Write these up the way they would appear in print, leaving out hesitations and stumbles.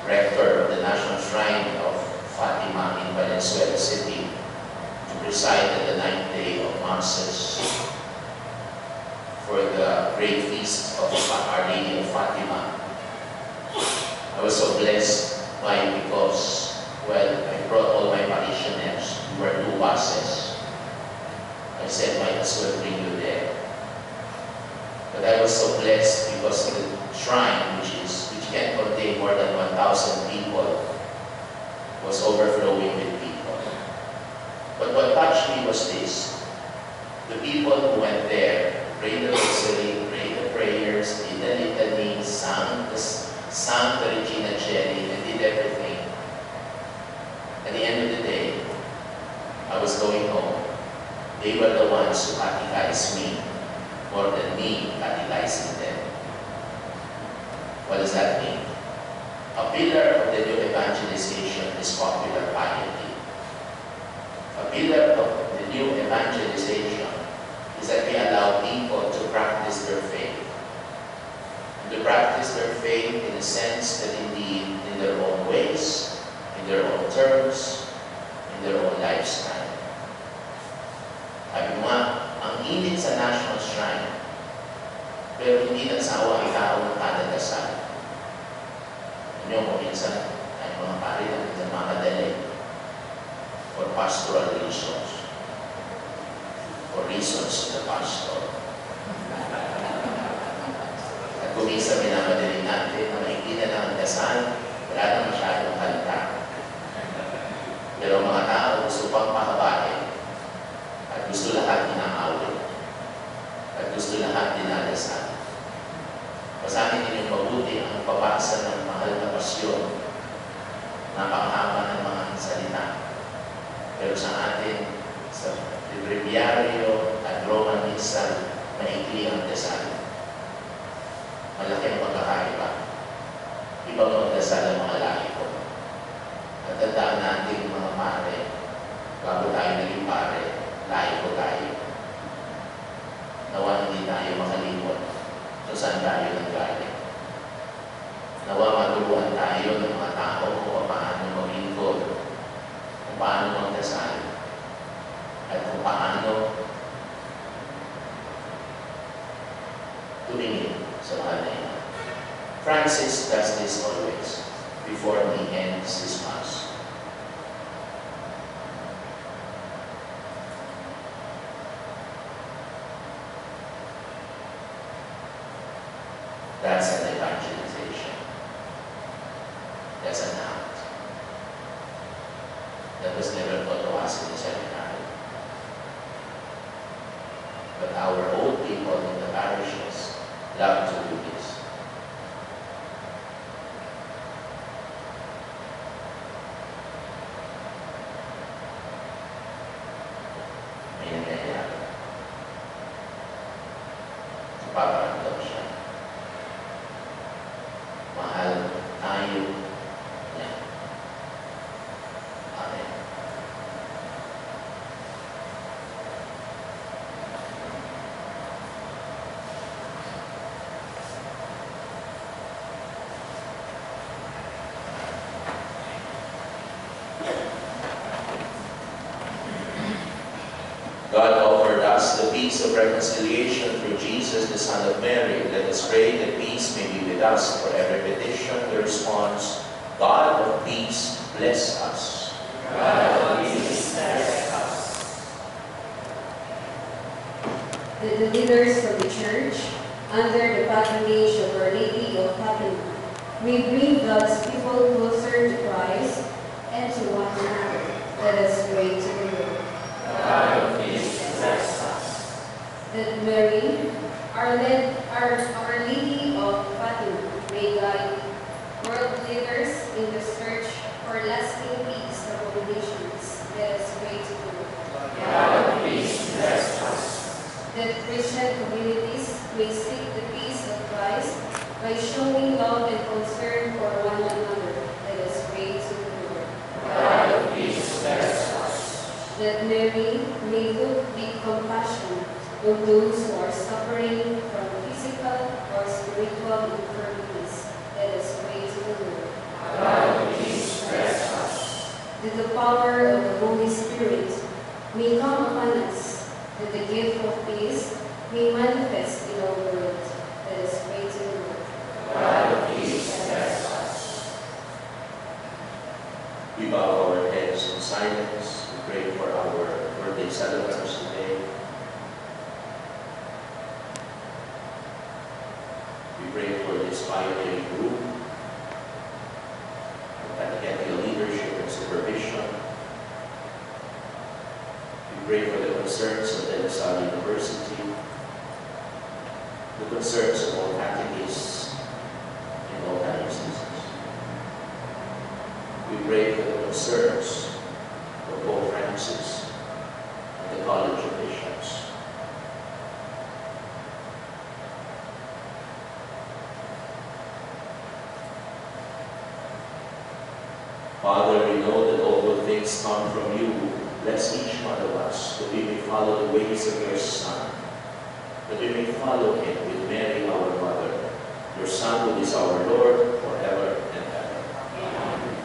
rector of the National Shrine of Fatima in Valenzuela City, to preside at the 9th day of Masses for the great feast of Our Lady of Fatima. I was so blessed because, well, I brought all my parishioners. We were 2 buses. I said, might as well bring you there. But I was so blessed because the shrine, which can contain more than 1,000 people, was overflowing with people. But what touched me was this. The people who went there prayed the rosary, prayed the prayers, did the litany, sang the Regina Jessie, and did everything. At the end of the day, I was going home. They were the ones who catechized me more than me catechizing them. What does that mean? A pillar of the new evangelization is popular piety. A pillar of the new evangelization is that we allow people to practice their faith. And to practice their faith in the sense that indeed, in their own ways, in their own terms, in their own lifestyle. Sabi mo nga, ang init sa National Shrine, pero hindi nagsawa ang tao ng kada dasal. Ano kung minsan, ay mga pari na minsan makadali for pastoral reasons, for reasons of the pastor. At kung minsan minamadali natin na maikli na lang ang dasal, wala na masyadong halita. Pero mga tao gusto pang pahabain. At gusto lahat inaawit. At gusto lahat dinadasal. Basahin ninyong mabuti ang pabasa ng mahal na pasyon. Napakahaba ng mga salita. Pero sa atin, sa breviaryo at Roman Missal, maikli ang dasal. Malaki ang pagkakaiba. Ibang magdasal ang mga laiko. At tandaan natin mga pare, bago tayo naging pare, laiko tayo. Nawa hindi tayo makalimot kung saan tayo nanggaling. Nawa maturuan tayo ng mga tao kung paano maglingkod, kung paano magdasal, at kung paano tumingin sa mahal na ina. Francis does this always before he ends his Mass. That's an evangelization. That's an act. That was never taught to us in the seminary. But our old people in the parishes love to do this. May nangyayari. Paparamdam siya. Mahal tayo niya. Amen. God offered us the peace of reconciliation through Jesus, the Son of Mary. Let us pray that peace may be with us. For every petition, the response, God of peace, bless us. God of peace, bless us. The leaders of the Church, under the patronage of Our Lady of Fatima, may bring God's people closer to Christ and to one another. Let us pray to the Lord. God of peace, bless us. That Mary, our Lady of Fatima, may guide world leaders in the search for lasting peace among nations. Let us pray to the Lord. God of peace, bless us. That Christian communities may seek the peace of Christ by showing love and concern for one another. Let us pray to the Lord. God of peace, bless us. That Mary may look with compassion on those who are suffering from physical or spiritual infirmities. Let us pray to the Lord. God may come upon us, that the gift of peace may manifest in our world. Let us pray to the Lord. God of peace, bless us. We bow our heads in silence. We pray for our birthday celebrants today. We pray for this pioneering group, the techetical leadership and supervision. We pray for the concerns of the LaSalle University, the concerns of all catechists in all dioceses. We pray for the concerns of Pope Francis and the College of Bishops. Father, we know that all good things come from you. Bless each one of us, that we may follow the ways of your Son, that we may follow him with Mary, our Mother, your Son, who is our Lord, forever and ever. Amen.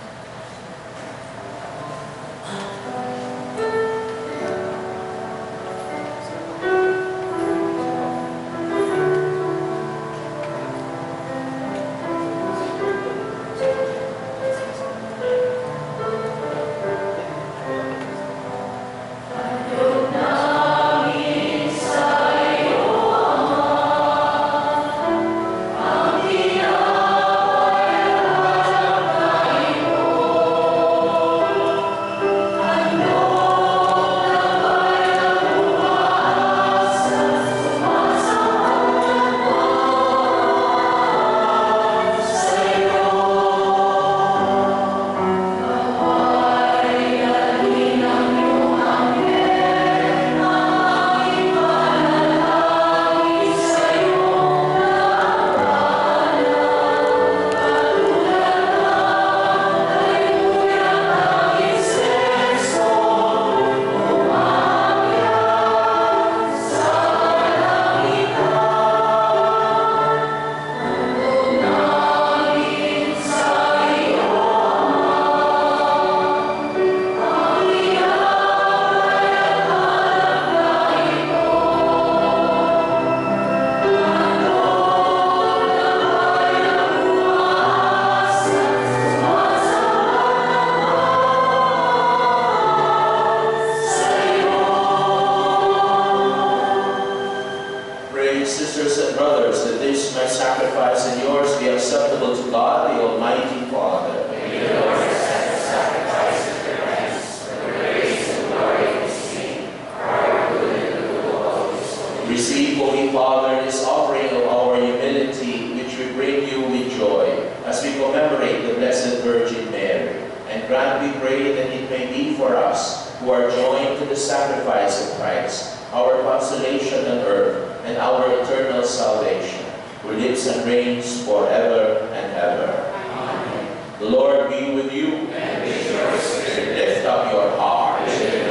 Sisters and brothers, that this my sacrifice and yours be acceptable to God, the Almighty Father. May the Lord accept the sacrifice of your hands, for the praise and glory of his name, for our good and the good of all his holy. Receive, Holy Father, this offering of our humility, which we bring you with joy, as we commemorate the Blessed Virgin Mary. And grant, we pray, that it may be for us, who are joined to the sacrifice of Christ, our consolation on earth, and our eternal salvation, who lives and reigns forever and ever. Amen. The Lord be with you. And with your spirit. Lift up your hearts.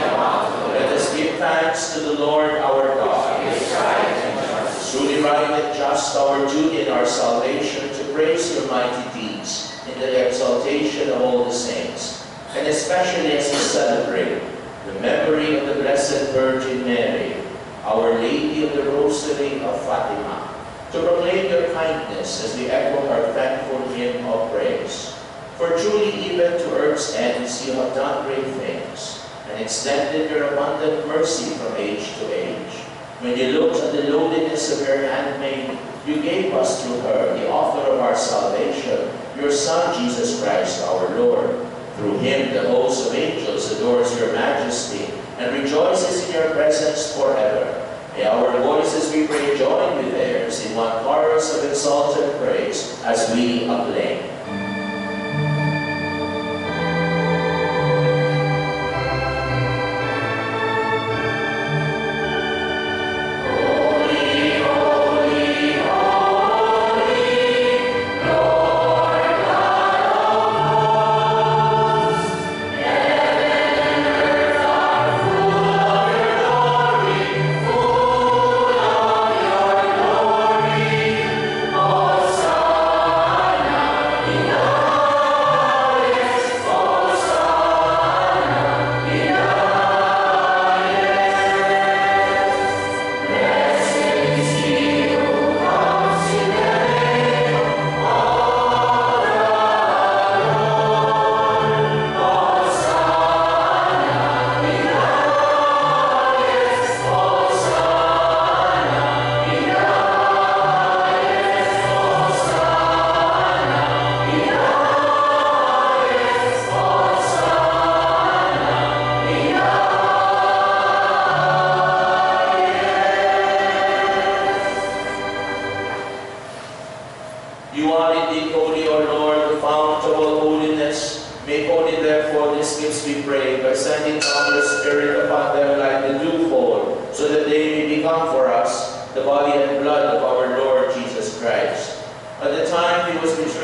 Let us give thanks to the Lord our God. It is right and just. Truly right and just, our duty and our salvation, to praise your mighty deeds in the exaltation of all the saints, and especially as we celebrate the memory of the Blessed Virgin Mary, Our Lady of the Rosary of Fatima, to proclaim your kindness as we echo our thankful hymn of praise. For truly, even to earth's ends, you have done great things, and extended your abundant mercy from age to age. When you looked at the lowliness of your handmaid, you gave us through her the author of our salvation, your Son, Jesus Christ, our Lord. Through him, the host of angels adores your majesty and rejoices in your presence forever. May our voices, we pray, join with theirs in one chorus of exalted praise as we acclaim.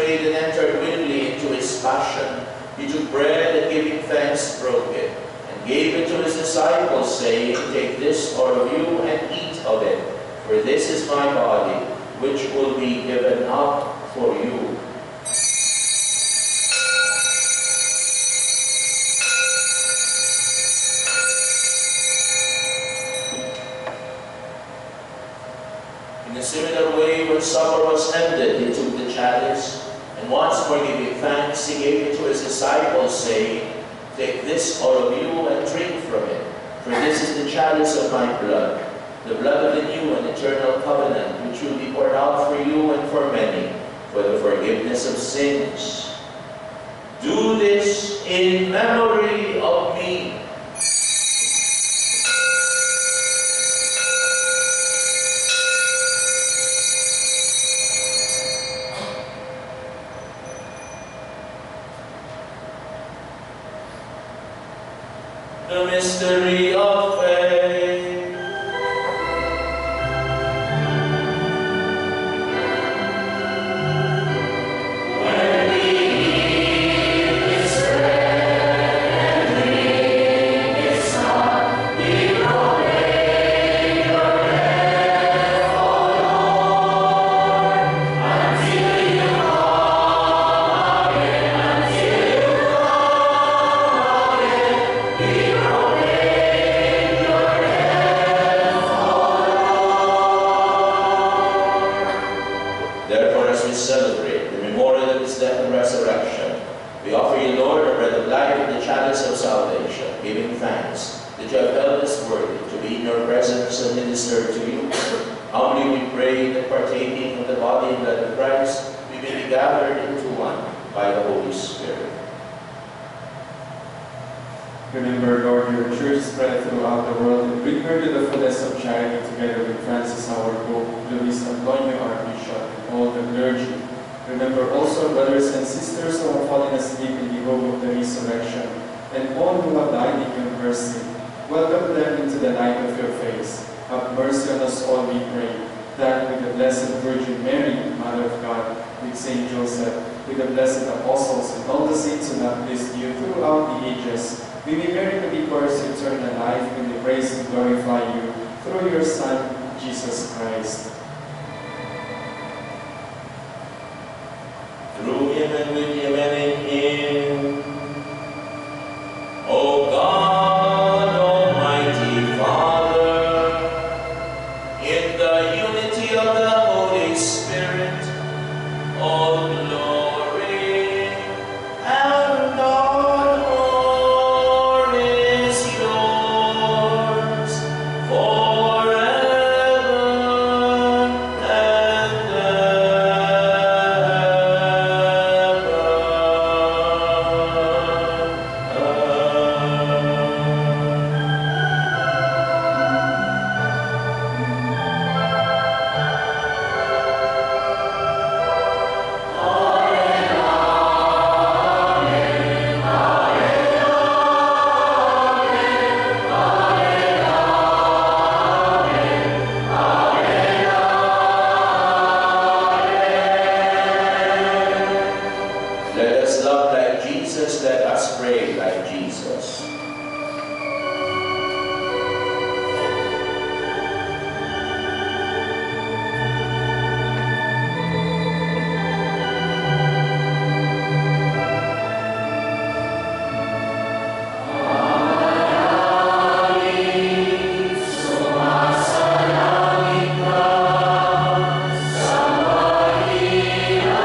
betrayed and entered willingly into his passion, he took bread and giving thanks broke it, and gave it to his disciples, saying, Take this, all of you, and eat of it, for this is my body, which will be given up for you. In a similar way, when supper was ended, he took the chalice, and once more giving thanks, he gave it to his disciples, saying, Take this, all of you, and drink from it, for this is the chalice of my blood, the blood of the new and eternal covenant, which will be poured out for you and for many, for the forgiveness of sins. Do this in memory of me. The mystery of faith. When we eat this bread and drink this cup, we proclaim your death, O Lord, until you come again, until you come again. We proclaim your death, O Lord. Therefore, as we celebrate the memorial of his death and resurrection, we offer you, Lord, the bread of life and the chalice of salvation, giving thanks that you have held us worthy to be in your presence and minister to you. Humbly we pray that partaking of the body and blood of Christ, we may be gathered into one by the Holy Spirit. Remember, Lord, your church spread throughout the world, and bring her to the fullness of charity together with Francis, our Pope, Luis Antonio, our Bishop, and all the clergy. Remember also brothers and sisters who have fallen asleep in the hope of the resurrection, and all who have died in your mercy. Welcome them into the light of your face. Have mercy on us all, we pray, that with the Blessed Virgin Mary, Mother of God, with Saint Joseph, with the blessed apostles, and all the saints who have pleased you throughout the ages, we may merit to be course eternal life, and we praise and glorify you through your Son, Jesus Christ. Through him and with him and in him, O God, Almighty Father, in the unity of the Holy Spirit, all glory and honor is yours forever and Let us love like Jesus, let us pray like Jesus.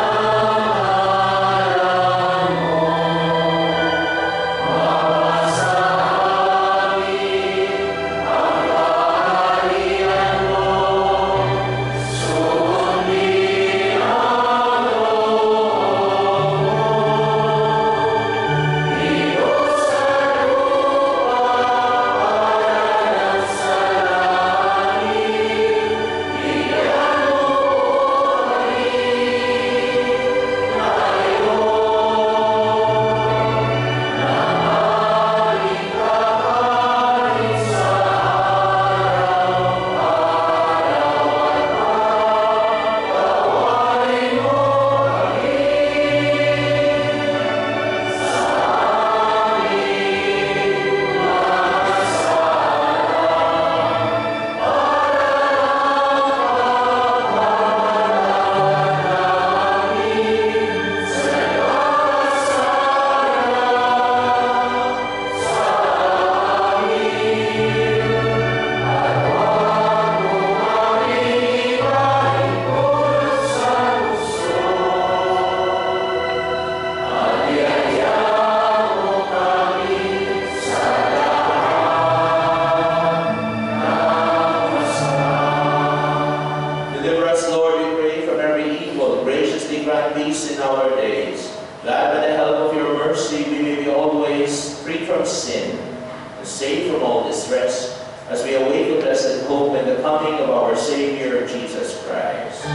Somosierra. free from sin, and safe from all distress, as we await the blessed hope and the coming of our Savior, Jesus Christ.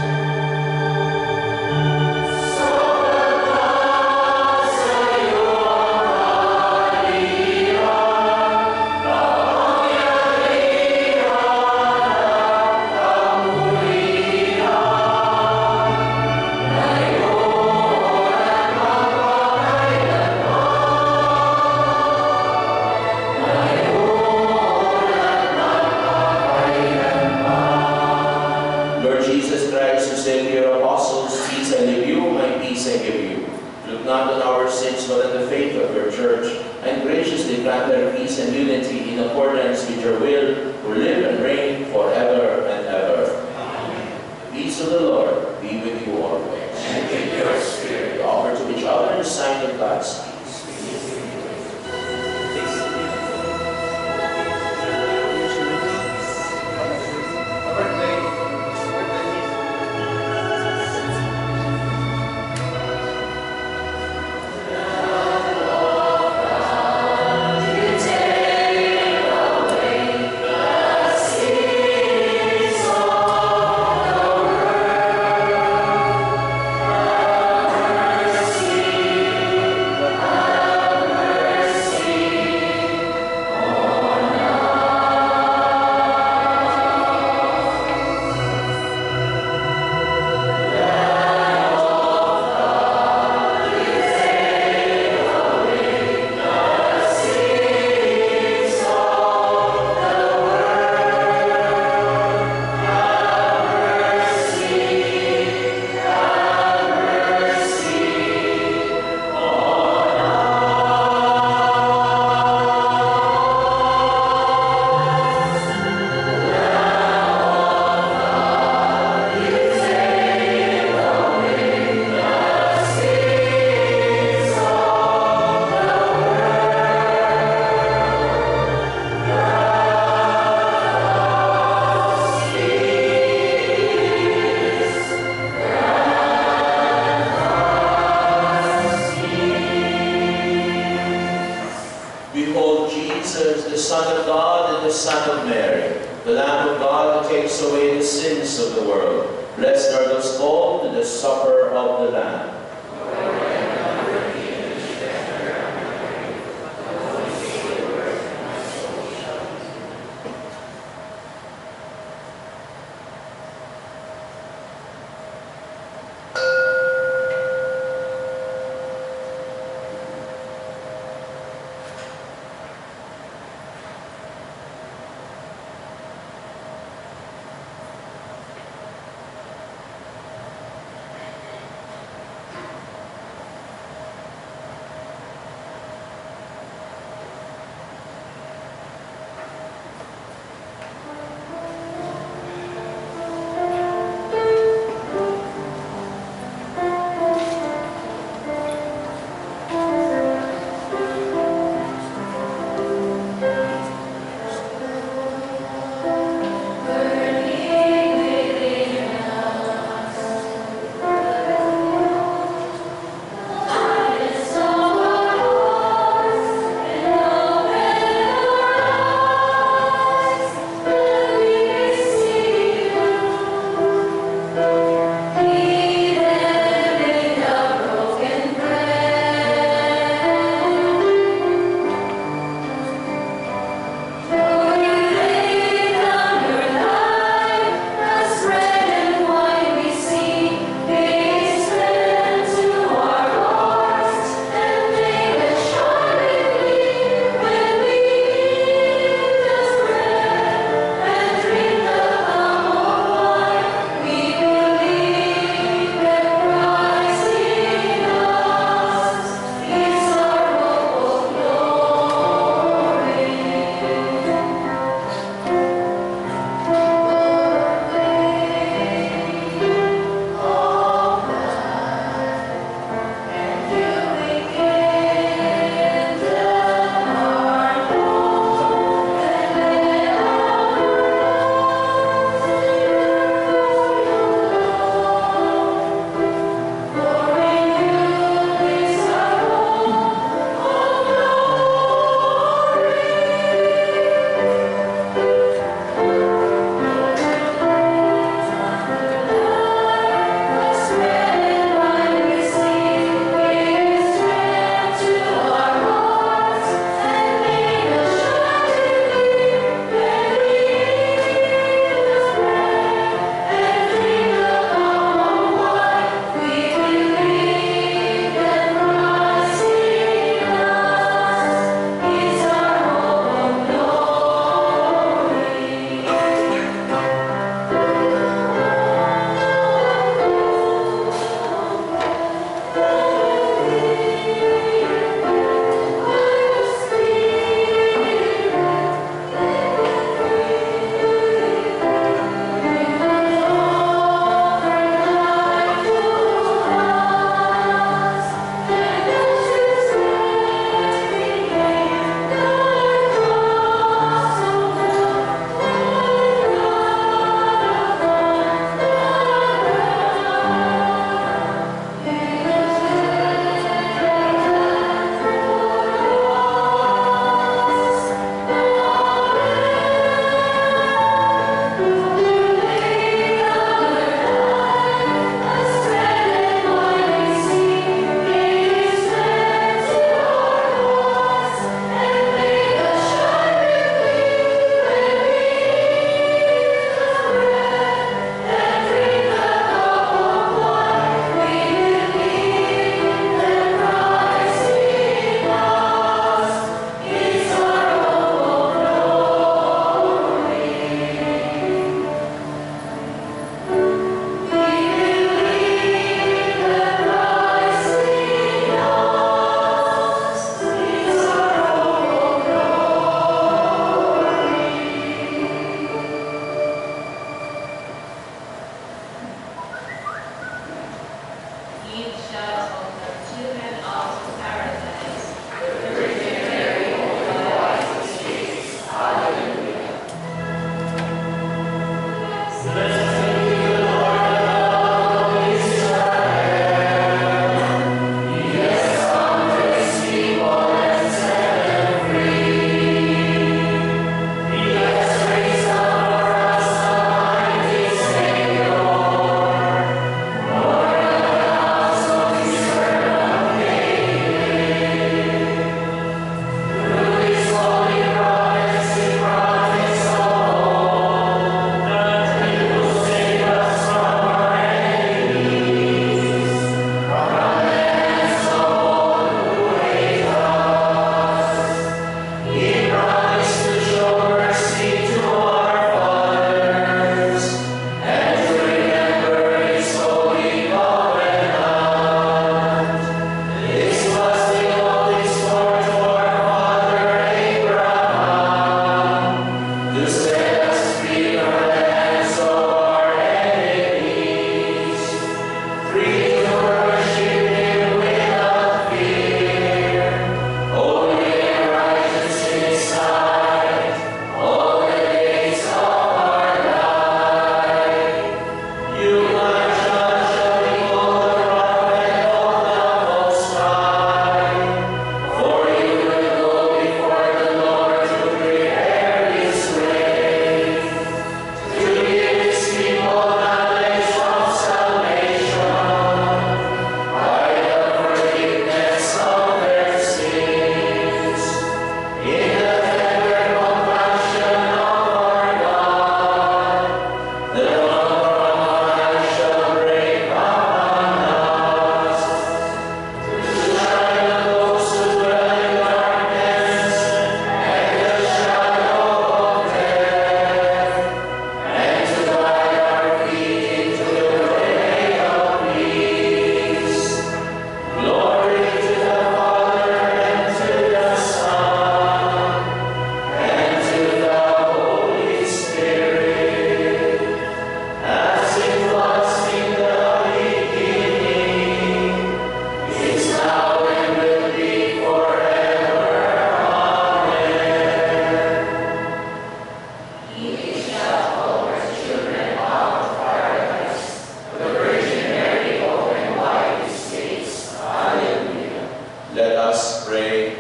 us pray.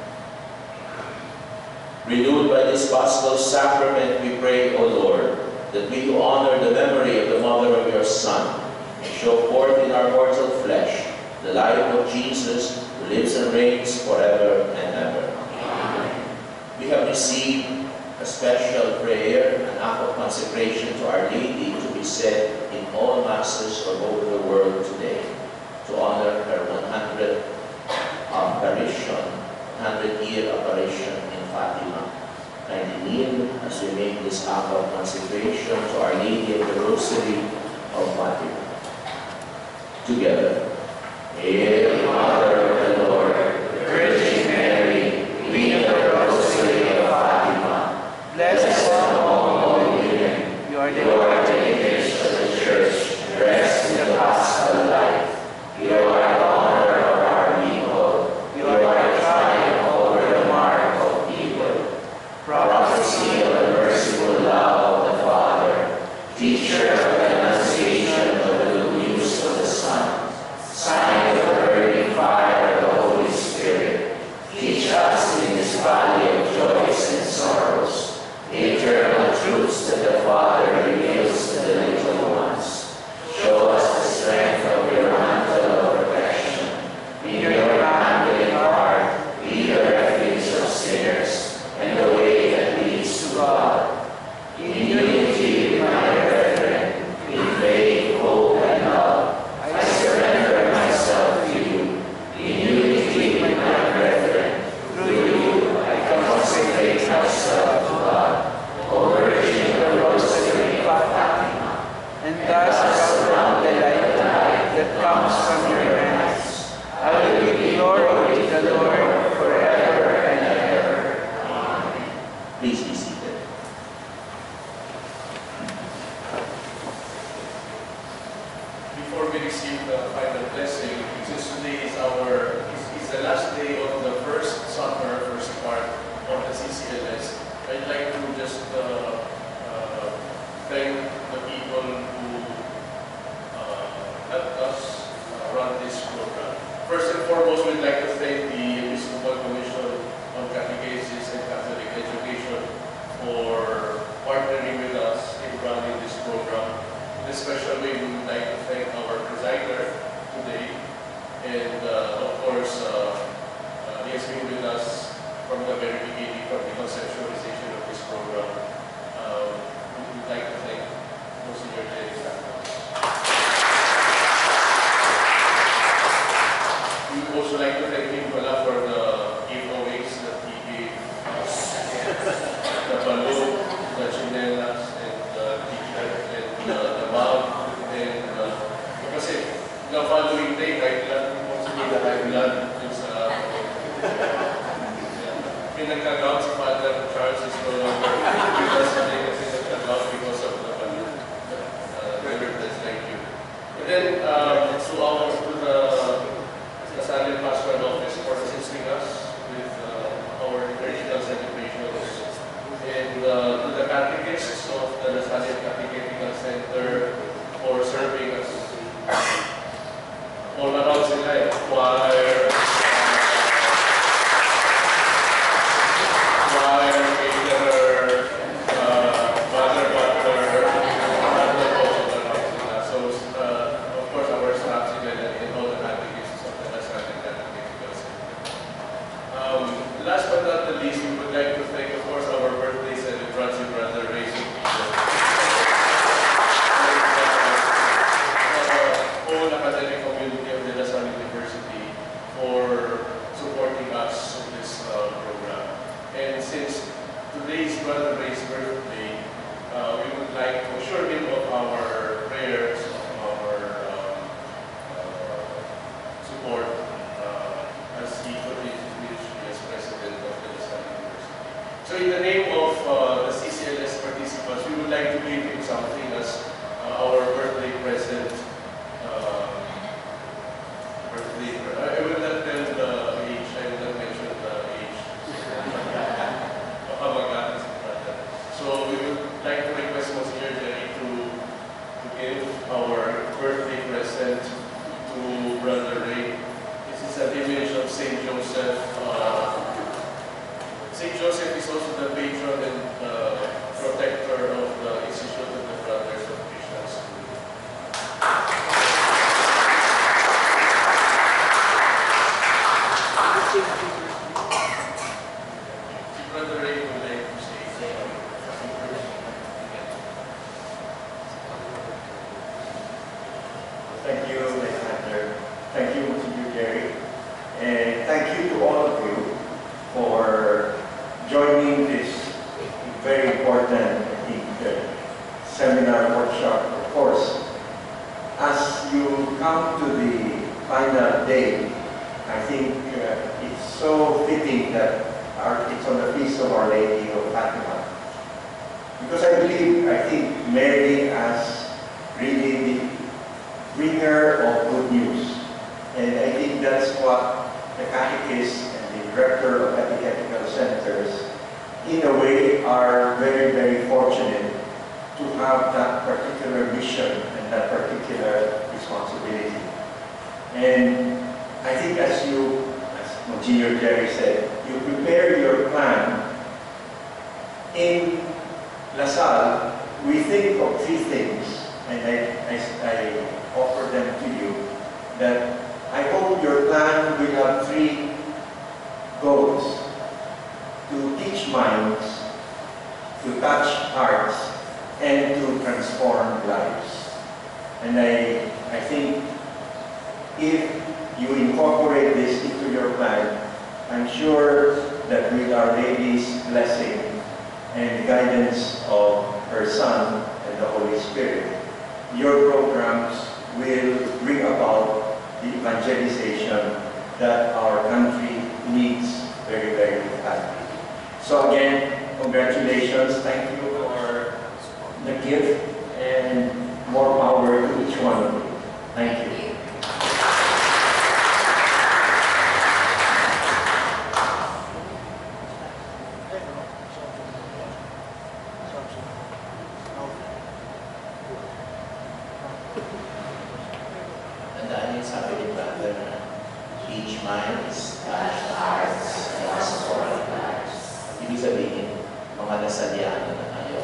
Renewed by this Gospel sacrament, we pray, O Lord, that we who honor the memory of the mother of your Son may show forth in our mortal flesh the life of Jesus, who lives and reigns forever and ever. Amen. We have received a special prayer, an act of consecration to Our Lady, to be said in all masses all over the world today, to honor her 100th apparition, 100-year apparition in Fatima. Kindly kneel as we make this act of consecration to Our Lady of the Rosary of Fatima. Together. Hail, Mother of the Lord, Virgin Mary, Queen of the Rosary of Fatima, blessed among all women, you are the image of the Church, dressed in the paschal light. You are the honor of our people. You are the triumph over the mark of evil. Prophecy of the merciful love of the Father, teacher of the Annunciation of the good news of the Son, sign of the burning fire of the Holy Spirit, teach us in this valley of joys and sorrows, the eternal truths that the Father reveals to the little ones. Show us the strength of your mantle of protection. In your handling heart, be the refuge of sinners, and the way that leads to God. In unity with my brethren, in faith, hope, and love, I surrender myself to you. In unity with my brethren, through you I consecrate myself to God. O Virgin of the Rosary of Fatima, and thus around the light that comes from your hands, I will give glory to the Lord forever and ever. Amen. Please be seated. Before we receive the final blessing, since today is the last day of the first summer, first part of the CCLS, I'd like to just thank the people who helped us run this program. First and foremost, we'd like to thank the Episcopal Commission on Catechesis and Catholic Education for partnering with us in running this program. In a special way, we would like to thank our presider today, and of course, he has been with us from the very beginning, from the conceptualization of this program. We would like to thank Monsignor Jessie. We would also like to thank him for the giveaways that he gave us. The balloon, the chinelas, and the t-shirt, and the mug, and kasi the following day, kahit lang po sa nila high blood, pinagkagawa si Father Charles is no longer with us today kasi nagkagawa because of the balloon. Nevertheless, thank you. And then, to the Salem Pastoral Office for assisting us with our liturgical celebrations. And to the catechists of the Salem Catechetical Center for serving us all around sila, choir, caterer, mother, butler, so of course our staff and all the catechists of the Salem Catechetical Center. Last but not the least, we would like to thank, of course, our birthday celebrants in Brother Racing. Whole academic community of De La Salle University for Joseph. Saint Joseph is also the patron and protector of the Institute of the Brothers of Krishna School. Brother Ray would like to say Thank you, Alexander. Thank you, Monsignor Jerry. And thank you to all of you for joining this very important, I think, seminar workshop. Of course, as you come to the final day, I think it's so fitting that it's on the feast of Our Lady of Fatima. Because I think Mary as really the bringer of good news. And I think that's what the catechists and the director of catechetical centers, in a way, are very, very fortunate to have that particular mission and that particular responsibility. And I think as Monsignor Jerry said, you prepare your plan. In LaSalle, we think of three things, and I offer them to you, that I hope your plan will have three goals: to teach minds, to touch hearts, and to transform lives. And I think if you incorporate this into your plan, I'm sure that with Our Lady's blessing and the guidance of her Son and the Holy Spirit, your programs will bring about the evangelization that our country needs very, very badly. So again, congratulations. Thank you for the gift and more power to each one of you. Thank you. Tandaan yung sabi ni Brother na teach minds, touch hearts, and transform lives. Ibig sabihin, mga nasalyano na tayo.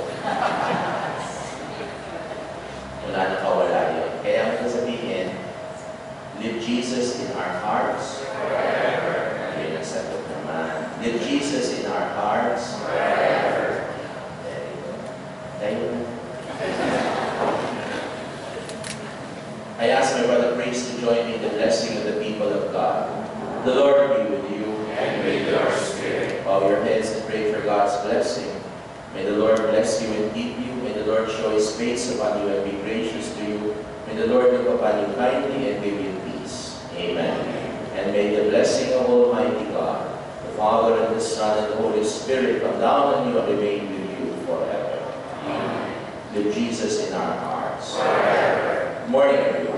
Wala na kawala yun. Kaya ang sabihin, live Jesus in our hearts forever. Yun ang sagot naman. Live Jesus in our hearts forever. There you go. Tayo na. I ask my brother Priest to join me in the blessing of the people of God. The Lord be with you. And with your spirit. Bow your heads and pray for God's blessing. May the Lord bless you and keep you. May the Lord show His face upon you and be gracious to you. May the Lord look upon you kindly and give you peace. Amen. And may the blessing of Almighty God, the Father and the Son and the Holy Spirit come down on you and remain with you forever. Amen. Live Jesus in our hearts. Forever. Good morning, everyone.